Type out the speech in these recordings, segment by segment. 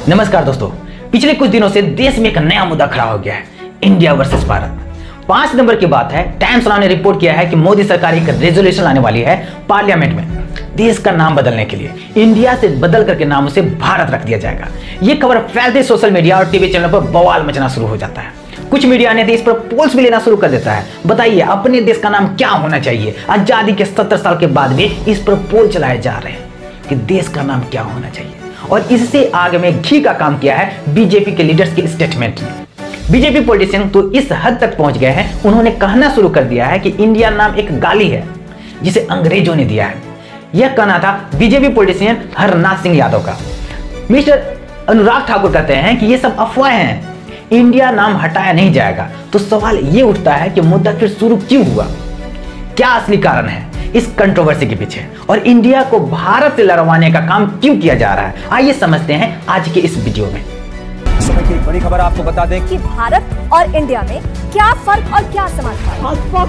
नमस्कार दोस्तों, पिछले कुछ दिनों से देश में एक नया मुद्दा खड़ा हो गया है, इंडिया वर्सेस भारत। 5 नंबर की बात है, टाइम्स ने रिपोर्ट किया है कि मोदी सरकार एक रेजोल्यूशन लाने वाली है पार्लियामेंट में देश का नाम बदलने के लिए। इंडिया से बदल करके नाम उसे भारत रख दिया जाएगा। ये खबर फैलते सोशल मीडिया और टीवी चैनल पर बवाल मचना शुरू हो जाता है। कुछ मीडिया ने इस पर पोल्स भी लेना शुरू कर देता है। बताइए अपने देश का नाम क्या होना चाहिए। आजादी के 70 साल के बाद भी इस पर पोल चलाए जा रहे हैं कि देश का नाम क्या होना चाहिए, और इससे आगे में घी का काम किया है बीजेपी के लीडर्स के स्टेटमेंट ने। बीजेपी पॉलिटिशियन तो इस हद तक पहुंच गए हैं, उन्होंने कहना शुरू कर दिया है कि इंडिया नाम एक गाली है जिसे अंग्रेजों ने दिया है। यह कहना था बीजेपी पॉलिटिशियन हरनाथ सिंह यादव का। मिस्टर अनुराग ठाकुर कहते हैं कि ये सब अफवाहें हैं, इंडिया नाम हटाया नहीं जाएगा। तो सवाल ये उठता है कि मुद्दा फिर शुरू क्यों हुआ, क्या असली कारण है इस कंट्रोवर्सी के पीछे, और इंडिया को भारत से लड़वाने का काम क्यों किया जा रहा है। आइए समझते हैं आज के इस वीडियो में। समय की बड़ी खबर आपको बता दें कि भारत और इंडिया में क्या फर्क और क्या समानता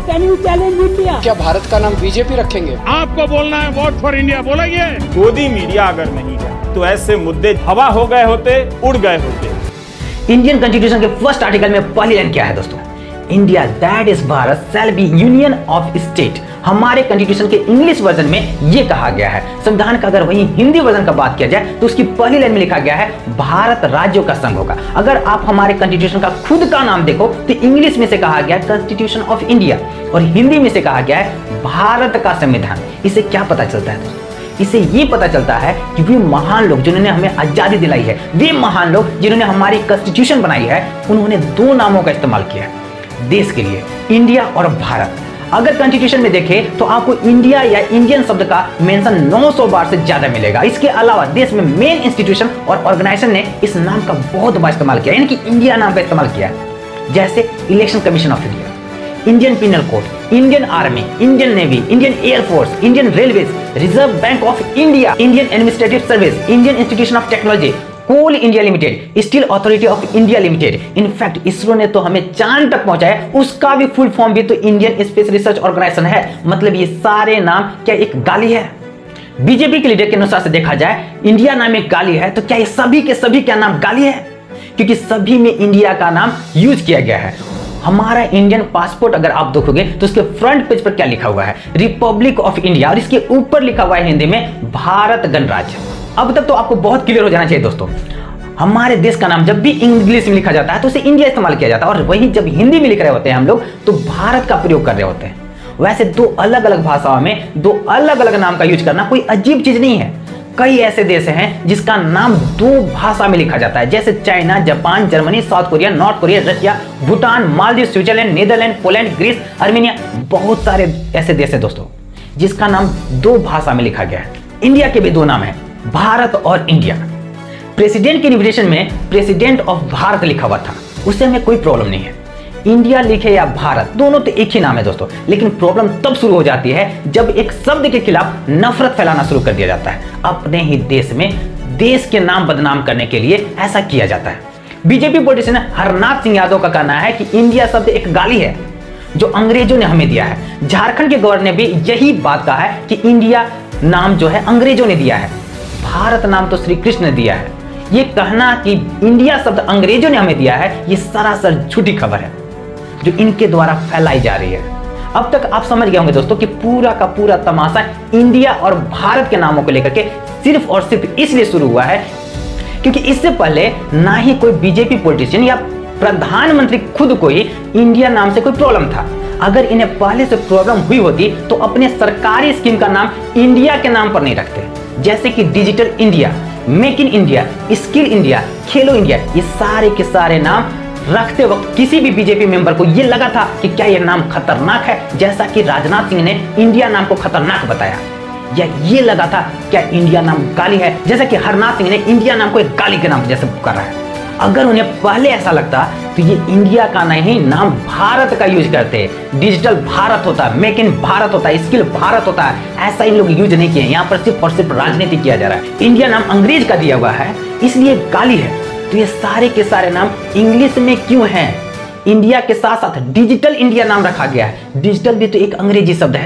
है। क्या भारत का नाम बीजेपी रखेंगे? आपको बोलना है वोट फॉर इंडिया, बोलेंगे। मोदी मीडिया अगर नहीं है तो ऐसे मुद्दे हवा हो गए होते, उड़ गए होते। इंडियन कॉन्स्टिट्यूशन के फर्स्ट आर्टिकल में पहली लाइन क्या है दोस्तों? India that is Bharat shall be union of state. हमारे कॉन्स्टिट्यूशन के इंग्लिश वर्जन में यह कहा गया है। संविधान का अगर वही हिंदी वर्जन का बात किया जाए तो उसकी पहली लाइन में लिखा गया है भारत राज्यों का संघ होगा। अगर आप हमारे कॉन्स्टिट्यूशन का खुद का नाम देखो तो इंग्लिश में से कहा गया है कॉन्स्टिट्यूशन ऑफ इंडिया और हिंदी में से कहा गया है भारत का संविधान। इसे क्या पता चलता है दोस्तों? इससे ये पता चलता है कि वे महान लोग जिन्होंने हमें आजादी दिलाई है, वे महान लोग जिन्होंने हमारी कॉन्स्टिट्यूशन बनाई है, उन्होंने 2 नामों का इस्तेमाल किया है देश के लिए, इंडिया और भारत। अगर कॉन्स्टिट्यूशन में देखें तो आपको इंडिया या इंडियन शब्द का मेंशन 900 बार से ज्यादा मिलेगा। इसके अलावा देश में मेन इंस्टीट्यूशन और ऑर्गेनाइजेशन ने इस नाम का बहुत बार इस्तेमाल किया, यानी कि इंडिया नाम का इस्तेमाल किया है। जैसे election commission of India, Indian penal code, Indian army, Indian navy, Indian air force, Indian railways, reserve bank of India, Indian administrative service, Indian institution of technology, coal India limited, steel authority of India limited. In fact ISRO ने तो हमें चांद तक पहुंचाया, उसका भी full form भी तो इंडियन स्पेस रिसर्च ऑर्गेनाइजेशन है। मतलब ये सारे नाम क्या एक गाली है? बीजेपी के लीडर के अनुसार से देखा जाए इंडिया नाम एक गाली है, तो क्या ये सभी के सभी क्या नाम गाली है? क्योंकि सभी में इंडिया का नाम यूज किया गया है। हमारा इंडियन पासपोर्ट अगर आप देखोगे तो उसके फ्रंट पेज पर क्या लिखा हुआ है? रिपब्लिक ऑफ इंडिया, और इसके ऊपर लिखा हुआ है हिंदी में भारत गणराज्य। अब तक तो आपको बहुत क्लियर हो जाना चाहिए दोस्तों, हमारे देश का नाम जब भी इंग्लिश में लिखा जाता है तो उसे इंडिया इस्तेमाल किया जाता है, और वहीं जब हिंदी में लिख रहे होते हैं हम लोग तो भारत का प्रयोग कर रहे होते हैं। वैसे 2 अलग अलग भाषाओं में 2 अलग अलग नाम का यूज करना कोई अजीब चीज नहीं है। कई ऐसे देश हैं जिसका नाम 2 भाषा में लिखा जाता है, जैसे China, Japan, Germany, South Korea, North Korea, Russia, Bhutan, Maldives, Switzerland, Netherland, Poland, Greece, Armenia. बहुत सारे ऐसे देश हैं दोस्तों जिसका नाम 2 भाषा में लिखा गया है। इंडिया के भी 2 नाम है, भारत और इंडिया। प्रेसिडेंट के इन्विटेशन में प्रेसिडेंट ऑफ भारत लिखा हुआ था, उससे हमें कोई प्रॉब्लम नहीं है। इंडिया लिखे या भारत, दोनों तो एक ही नाम है दोस्तों। लेकिन प्रॉब्लम तब शुरू हो जाती है जब एक शब्द के खिलाफ नफरत फैलाना शुरू कर दिया जाता है। अपने ही देश में देश के नाम बदनाम करने के लिए ऐसा किया जाता है। बीजेपी पॉलिटिशियन हरनाथ सिंह यादव का कहना है कि इंडिया शब्द एक गाली है जो अंग्रेजों ने हमें दिया है। झारखंड के गवर्नर ने भी यही बात कहा है कि इंडिया नाम जो है अंग्रेजों ने दिया है, भारत नाम तो श्री कृष्ण ने दिया है। ये कहना कि इंडिया शब्द अंग्रेजों ने हमें दिया है, ये सरासर झूठी खबर है जो इनके द्वारा फैलाई जा रही है। अब तक आप समझ गए होंगे दोस्तों कि पूरा का पूरा तमाशा इंडिया और भारत के नामों को लेकर के सिर्फ और सिर्फ इसलिए शुरू हुआ है क्योंकि इससे पहले ना ही कोई बीजेपी पॉलिटिशियन या प्रधानमंत्री खुद को ही इंडिया नाम से कोई प्रॉब्लम था। अगर इन्हें पहले से प्रॉब्लम हुई होती तो अपने सरकारी स्कीम का नाम इंडिया के नाम पर नहीं रखते, जैसे कि digital India, make in India, skill India, खेलो इंडिया। ये सारे के सारे नाम रखते वक्त किसी भी बीजेपी मेंबर को ये लगा था कि क्या यह नाम खतरनाक है, जैसा कि राजनाथ सिंह ने इंडिया नाम को खतरनाक बताया, या ये लगा था क्या इंडिया नाम गाली है, जैसा कि हरनाथ सिंह ने इंडिया नाम को एक गाली के नाम जैसे पुकारा है। अगर उन्हें पहले ऐसा लगता तो ये इंडिया का नहीं नाम भारत का यूज करते, डिजिटल भारत होता, मेक इन भारत होता, स्किल भारत होता। ऐसा इन लोग यूज नहीं किए, यहाँ पर सिर्फ और सिर्फ राजनीति किया जा रहा है। इंडिया नाम अंग्रेज का दिया हुआ है इसलिए गाली है, तो ये सारे के सारे नाम इंग्लिश में क्यों हैं? इंडिया के साथ साथ डिजिटल इंडिया नाम रखा गया है। डिजिटल भी तो एक अंग्रेजी शब्द है,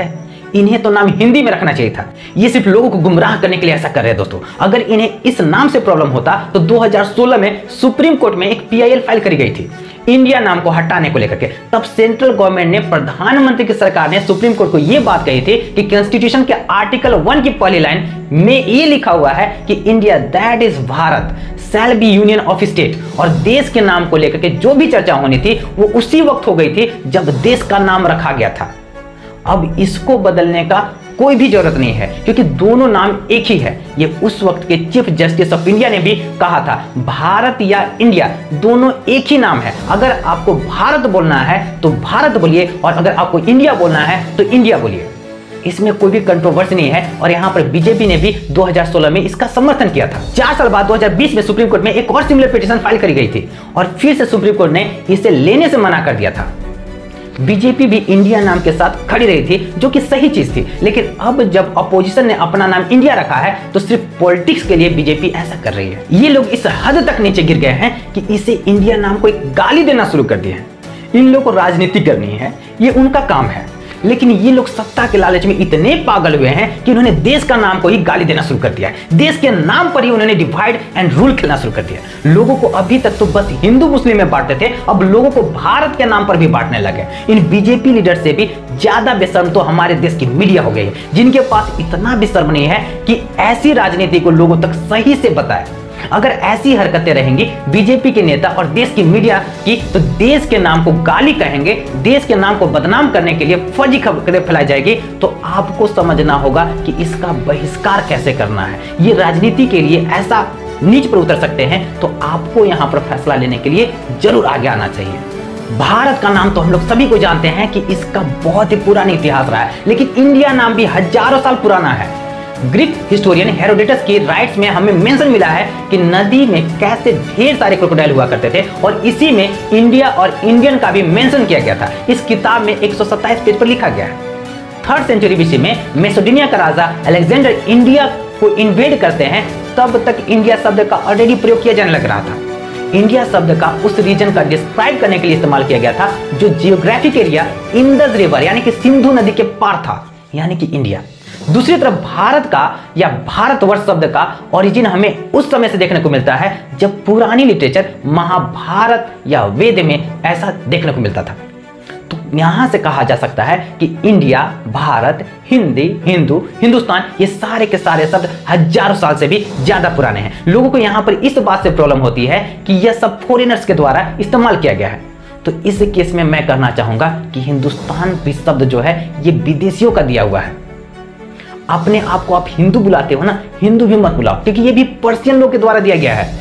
इन्हें तो नाम हिंदी में रखना चाहिए था। ये सिर्फ लोगों को गुमराह करने के लिए ऐसा कर रहे हैं दोस्तों। अगर इन्हें इस नाम से प्रॉब्लम होता तो 2016 में सुप्रीम कोर्ट में एक PIL फाइल करी गई थी इंडिया नाम को हटाने को लेकर के। तब सेंट्रल गवर्नमेंट ने, प्रधानमंत्री की सरकार ने सुप्रीम कोर्ट को यह बात कही थी कि कॉन्स्टिट्यूशन के आर्टिकल 1 की पहली लाइन में ये लिखा हुआ है कि India that is Bharat shall be union of state. और देश के नाम को लेकर के जो भी चर्चा होनी थी वो उसी वक्त हो गई थी जब देश का नाम रखा गया था। अब इसको बदलने का कोई भी जरूरत नहीं है क्योंकि दोनों नाम एक ही है। ये उस वक्त के चीफ जस्टिस ऑफ इंडिया ने भी कहा था, भारत या इंडिया दोनों एक ही नाम है। अगर आपको भारत बोलना है तो भारत बोलिए और अगर आपको इंडिया बोलना है तो इंडिया बोलिए। इसमें कोई भी कंट्रोवर्सी नहीं है। और यहाँ पर बीजेपी ने भी 2016 में इसका समर्थन किया था। 4 साल बाद 2020 में सुप्रीम कोर्ट में एक और सिमिलर पिटीशन फाइल करी गई थी और फिर से सुप्रीम कोर्ट ने इसे लेने से मना कर दिया था। बीजेपी भी इंडिया नाम के साथ खड़ी रही थी जो कि सही चीज थी, लेकिन अब जब अपोजिशन ने अपना नाम इंडिया रखा है तो सिर्फ पॉलिटिक्स के लिए बीजेपी ऐसा कर रही है। ये लोग इस हद तक नीचे गिर गए हैं कि इसे इंडिया नाम को एक गाली देना शुरू कर दिए हैं। इन लोगों को राजनीति करनी है, ये उनका काम है, लेकिन ये लोग सत्ता के लालच में इतने पागल हुए हैं कि उन्होंने देश का नाम को ही गाली देना शुरू कर दिया है। देश के नाम पर ही उन्होंने डिवाइड एंड रूल खेलना शुरू कर दिया। लोगों को अभी तक तो बस हिंदू मुस्लिम में बांटते थे, अब लोगों को भारत के नाम पर भी बांटने लगे। इन बीजेपी लीडर से भी ज्यादा बेशर्म तो हमारे देश की मीडिया हो गई है, जिनके पास इतना भी शर्म नहीं है कि ऐसी राजनीति को लोगों तक सही से बताए। अगर ऐसी हरकतें रहेंगी बीजेपी के नेता और देश की मीडिया की तो देश के नाम को गाली कहेंगे, देश के नाम को बदनाम करने के लिए फर्जी खबरें फैलाई जाएगी। तो आपको समझना होगा कि इसका बहिष्कार कैसे करना है। ये राजनीति के लिए ऐसा नीच पर उतर सकते हैं तो आपको यहाँ पर फैसला लेने के लिए जरूर आगे आना चाहिए। भारत का नाम तो हम लोग सभी को जानते हैं कि इसका बहुत ही पुराना इतिहास रहा है, लेकिन इंडिया नाम भी हजारों साल पुराना है। ग्रीक हिस्टोरियन हेरोडोटस के राइट्स में हमें मेंशन मिला है कि नदी में कैसे ढेर सारे क्रोकोडाइल हुआ करते थे और इसी में इंडिया और इंडियन का भी मेंशन किया गया था। इस किताब में 127 पेज पर लिखा गया है। 3rd सेंचुरी BC में मैसेडोनिया का राजा अलेक्जेंडर इंडिया को इन्वेड करते हैं, तब तक इंडिया शब्द का ऑलरेडी प्रयोग किया जाने लग रहा था। इंडिया शब्द का उस रीजन का डिस्क्राइब करने के लिए इस्तेमाल किया गया था जो जियोग्राफिक एरिया इंडस रिवर यानी कि सिंधु नदी के पार था, यानी कि इंडिया। दूसरी तरफ भारत का या भारतवर्ष शब्द का ओरिजिन हमें उस समय से देखने को मिलता है जब पुरानी लिटरेचर महाभारत या वेद में ऐसा देखने को मिलता था। तो यहां से कहा जा सकता है कि इंडिया, भारत, हिंदी, हिंदू, हिंदुस्तान ये सारे के सारे शब्द हजारों साल से भी ज्यादा पुराने हैं। लोगों को यहां पर इस बात से प्रॉब्लम होती है कि यह सब फॉरेनर्स के द्वारा इस्तेमाल किया गया है। तो इस केस में मैं कहना चाहूंगा कि हिंदुस्तान भी शब्द जो है ये विदेशियों का दिया हुआ है। अपने आप को आप हिंदू बुलाते हो ना, हिंदू भी मत बुलाओ, क्योंकि ये भी पर्शियन लोग के द्वारा दिया गया है।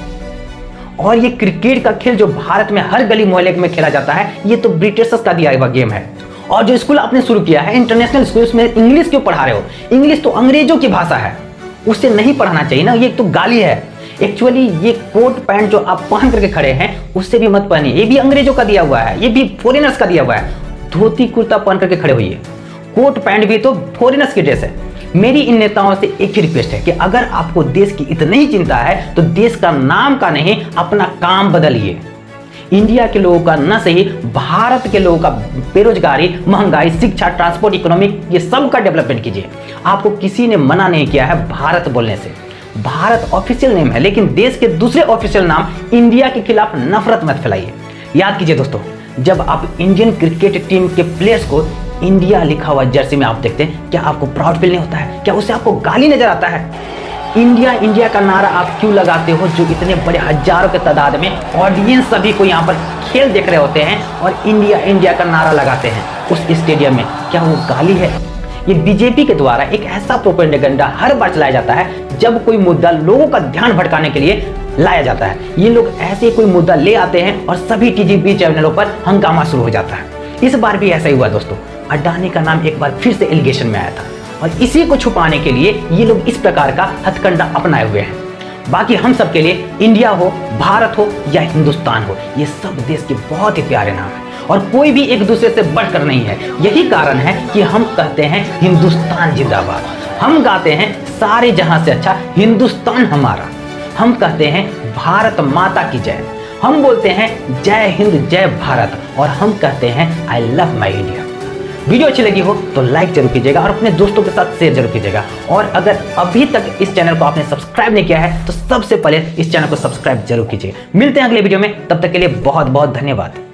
और ये क्रिकेट का खेल जो भारत में हर गली मोहल्ले में खेला जाता है, ये तो ब्रिटिशर्स का दिया हुआ गेम है। और जो स्कूल आपने शुरू किया है इंटरनेशनल स्कूल, उसमें इंग्लिश क्यों पढ़ा रहे हो? इंग्लिश तो अंग्रेजों की भाषा है, उससे नहीं पढ़ाना चाहिए ना, ये तो गाली है। एक्चुअली ये कोट पैंट जो आप पहन करके खड़े हैं उससे भी मत पहनिए, ये भी अंग्रेजों का दिया हुआ है, ये भी फॉरेनर्स का दिया हुआ है। धोती कुर्ता पहन करके खड़े हुई है, कोट पैंट भी तो फॉरेनर्स की ड्रेस है। मेरी इन नेताओं से एक ही रिक्वेस्ट है कि अगर आपको देश की इतनी ही चिंता है तो देश का नाम का नहीं अपना काम बदलिए। इंडिया के लोगों का न सही, भारत के लोगों का बेरोजगारी, महंगाई, शिक्षा, ट्रांसपोर्ट, इकोनॉमिक ये सब का डेवलपमेंट कीजिए। आपको किसी ने मना नहीं किया है भारत बोलने से। भारत ऑफिशियल नेम है, लेकिन देश के दूसरे ऑफिशियल नाम इंडिया के खिलाफ नफरत मत फैलाइए। याद कीजिए दोस्तों, जब आप इंडियन क्रिकेट टीम के प्लेयर्स को इंडिया लिखा हुआ जर्सी में आप देखते हैं, क्या आपको प्राउड फील नहीं होता है? क्या उससे आपको गाली नजर आता है? इंडिया इंडिया का नारा आप क्यों लगाते हो जो इतने बड़े हजारों के तादाद में ऑडियंस सभी को यहाँ पर खेल देख रहे होते हैं और इंडिया इंडिया का नारा लगाते हैं उस स्टेडियम में? क्या वो गाली है? ये बीजेपी के द्वारा एक ऐसा प्रोपेगेंडा हर बार चलाया जाता है जब कोई मुद्दा लोगों का ध्यान भटकाने के लिए लाया जाता है। ये लोग ऐसे कोई मुद्दा ले आते हैं और सभी टीवी चैनलों पर हंगामा शुरू हो जाता है। इस बार भी ऐसा ही हुआ दोस्तों। अडानी का नाम एक बार फिर से एलिगेशन में आया था और इसी को छुपाने के लिए ये लोग इस प्रकार का हथकंडा अपनाए हुए हैं। बाकी हम सब के लिए इंडिया हो, भारत हो या हिंदुस्तान हो, ये सब देश के बहुत ही प्यारे नाम है और कोई भी एक दूसरे से बढ़कर नहीं है। यही कारण है कि हम कहते हैं हिंदुस्तान जिंदाबाद। हम गाते हैं सारे जहां से अच्छा हिंदुस्तान हमारा। हम कहते हैं भारत माता की जय। हम बोलते हैं जय हिंद जय भारत और हम कहते हैं I love my India. Video अच्छी लगी हो तो लाइक जरूर कीजिएगा और अपने दोस्तों के साथ शेयर जरूर कीजिएगा। और अगर अभी तक इस चैनल को आपने सब्सक्राइब नहीं किया है तो सबसे पहले इस चैनल को सब्सक्राइब जरूर कीजिए। मिलते हैं अगले वीडियो में, तब तक के लिए बहुत बहुत धन्यवाद।